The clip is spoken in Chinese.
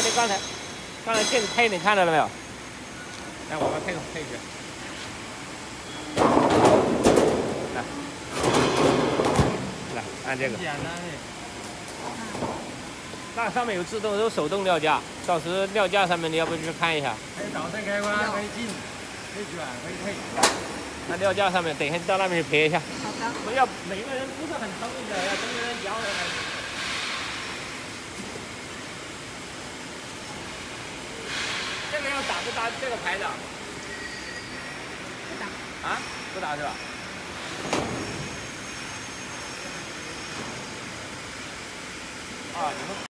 你刚才电子配你看到了没有？来，我们配一下。来，按这个。简单的。那上面有自动，有手动料架，到时料架上面你要不去看一下。 可以导线开关，可以进，可以转，可以配。 那料架上面，等一下到那边去撇一下。 好的。 不要每个人不是很聪明的，要跟着人摇。这个要打不打这个牌子？ 不打。 啊？不打是吧？啊，你们。